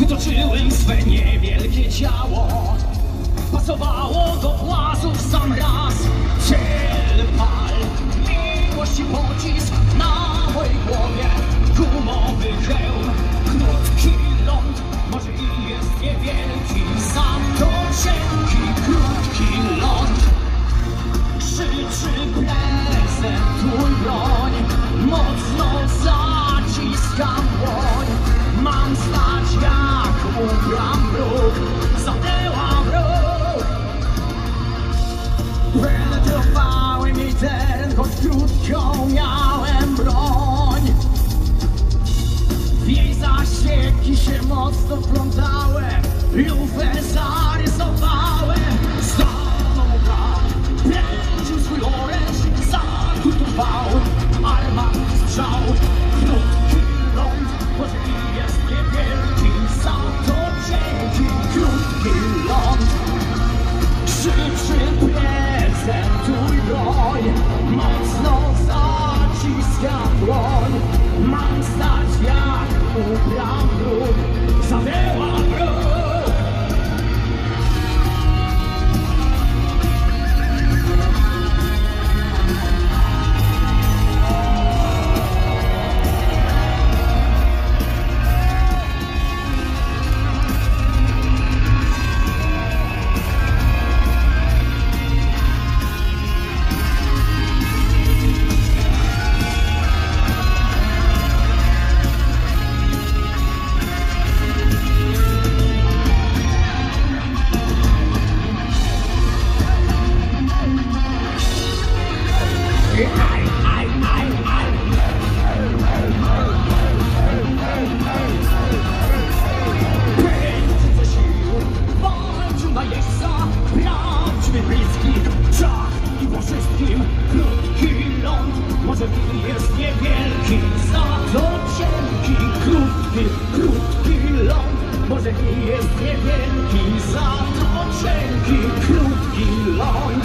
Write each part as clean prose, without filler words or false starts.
wytoczyłem swe niewielkie ciało. Pasowało do płazów sam raz. Ciel pal, miłości pocisk na mojej głowie. Gumowy hełm, krótki ląd, może i jest niewielki, sam to cienki, krótki ląd. Krzyczy prezentuj broń, mocno zaciskam dłoń. Mam stać jak ubram bruk, zamknęłam róg. Penetrowałem jej teren, choć krótką miałem broń. W jej zasieki się mocno wplątałem, lufę zarysowałem. Stanął brak, pręcił swój oręż, zakutował armat strzał. Krótki ląd, może i jest niewielki, za to cienki, krótki ląd. Krzyczy prezentuj broń, mocno zaciskam dłoń. Mam stać jak ubram bruk, zawięła bruk. Krótki ląd, może i jest niewielki, za to cienki, krótki ląd, może i jest niewielki, za to cienki, krótki ląd.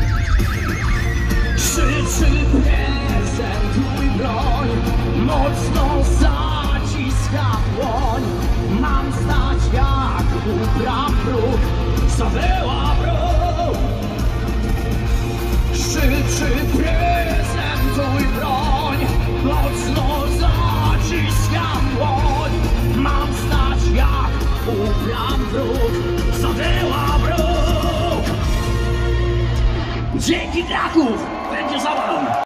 Krzyczy prezentuj broń, mocno zaciska dłoń. Mam stać jak ubram bruk, zawyła bruk. Krzyczy prezentuj broń, mocno zaciskam dłoń. Mam stać jak ubram bruk, zawyła bruk. Dzięki Kraków, będzie zawał.